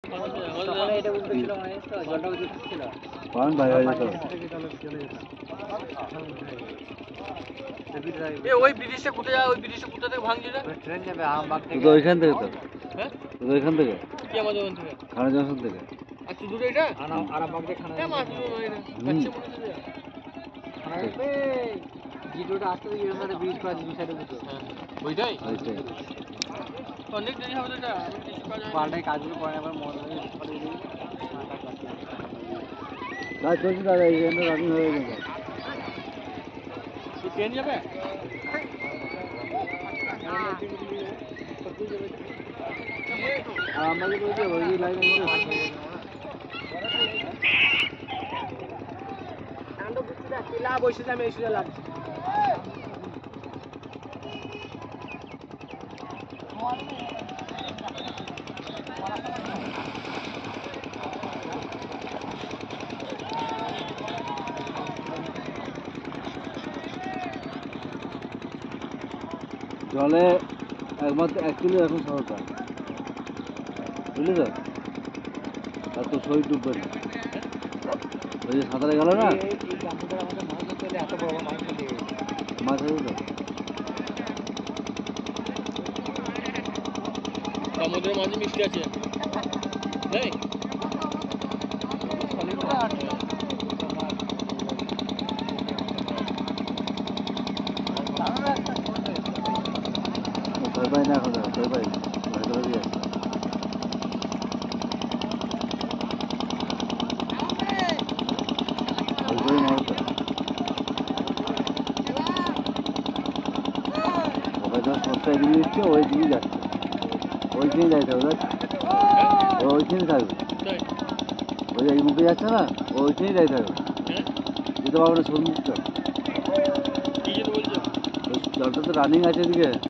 তখন এটা উল্টো ছিল মানে তো জলটা উল্টো ছিল পান ভাই হয়ে যেত এ ওই ব্রিজটা কোথায় যায়? ওই ব্রিজটা কোথা থেকে ভাঙছে রে? ট্রেন যাবে আমবাগ থেকে তো ওইখান থেকে তো হ্যাঁ? তো ওইখান থেকে কি আমাদের ওখান থেকে? খানা জংশন থেকে আর তুই দূরে এটা? আরামবাগ থেকে খানা হ্যাঁ, মাছ দূরে নয় এটা। কাছে মনে হচ্ছে যে। খানা যাবে জিটোটা আসতে এরকম একটা ব্রিজ করা দুই সাইডে বুঝো হ্যাঁ, ওইটাই? ওইটাই অনেক দেরি হবে তো এটা। আমি কিছু কাজ হয়নি। পাল্টাই কাজগুলো করে আবার মজা করে দিই কাজ চলছে দাদা এইখানে রানিং হয়ে গেছে কি ট্রেন যাবে? আর আমরা যদি ওই লাইনে বসে যাবে এই সুযোগ লাগছে জলে একমাত্র 1 কিলো এখন সরকার বুঝলি তো আর তো শরীর ডুববে না ওই যে সাঁতারে গেল না এই গামুটার আমাদের মাছ ধরতে হলে এত বড় মাছ ধরতে মাছ হবে তো সমুদ্রের মাঝে মিষ্টি আছে। নেই? ভয় পাই না এখন ভয় পাই ভয় করে দিয়ে ওই মাছ ওখানে যখন সস্তা এদিকে দিচ্ছে ওই দিকেই যাচ্ছে ওইখানে যাইতে হবে ও ওইখানে থাকবে তাই? ওই এই মুখে যাচ্ছে না ওইখানেই যাইতে হবে হ্যাঁ? যেতে পারবে না সন্মুখটা কি যেতে বলছো? ওই জলটা তো রানিং আছে এদিকে